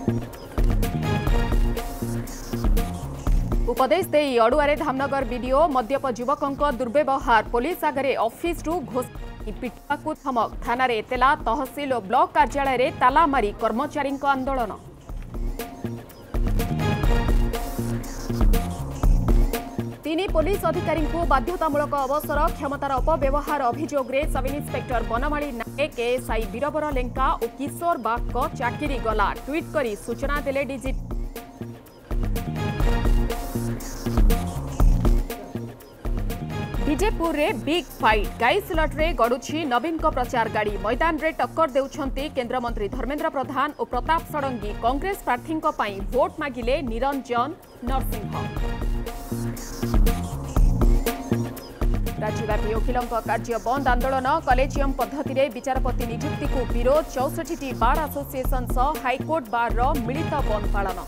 उपदेश दे अड़ुआरे धामनगर वीडियो मद्यप युवकों दुर्व्यवहार पुलिस आगे ऑफिस घोषणा पिटा को धमक थाना एतला तहसिल और ब्लॉक कार्यालय ताला मारी कर्मचारी आंदोलन। तीन पुलिस अधिकारी बाध्यतामूलक अवसर क्षमतार अपव्यवहार अभियोग सब इन्स्पेक्टर बनमाली नायक एएसआई बीरबर लेंका और किशोर बाग चाकरी गला ट्वीट कर सूचना देले डीजी। विजयपुर रे बिग फाइट गाईसिलट रे गड़ुछि नवीन को प्रचार गाड़ी मैदान रे टक्कर देउछंती केंद्र मंत्री धर्मेंद्र प्रधान और प्रताप षडंगी कांग्रेस प्रार्थी पई भोट मागिले निरंजन नरसिंह। राज्यव्यापी वकिलों कार्य बंद आंदोलन कलेजियम पद्धति रे विचारपति नियुक्ति को विरोध 64टी बार एसोसिएशन सह हाईकोर्ट बार रो मिलित बंद पालन।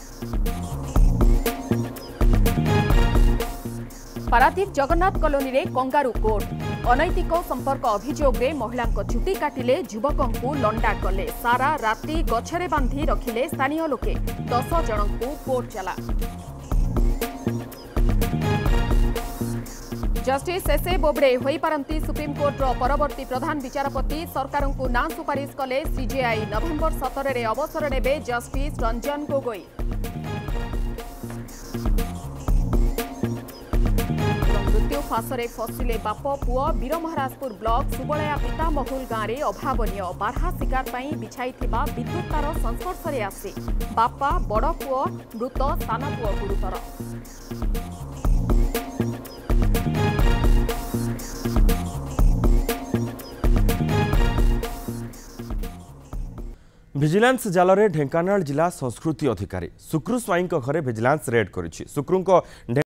पारादीप जगन्नाथ कॉलोनी रे कंगारू कोर्ट अनैतिक संपर्क अभियोग रे महिला चुटी काटिले युवकों को लंडा कले सारा राति गछरे बांधी रखिले स्थानीय लोके 10 जन को कोर्ट चला। जस्टिस एसए बोबड़े होई पारंती सुप्रीमकोर्ट रो परवर्ती प्रधान विचारपति सरकार को ना सुपारिश कले सीजेआई नवेम्बर 17 रे अवसर नेबे जस्टिस रंजन गोगोई। मृत्यु फासरे फसिले बाप पुओ वीरमहाराजपुर ब्लॉक सुबलया पिता महुल गाँव में अभावनीय बारहा शिकार बिछाई विद्युत तार संस्पर्श में आसी बापा बड़ पुओ मृत सान पुओ गुरुतर। विजिलेंस जाल ढेंकानाल जिला संस्कृति अधिकारी सुक्रू स्वाई घरे विजिलेंस रेड करिछि। सुक्रू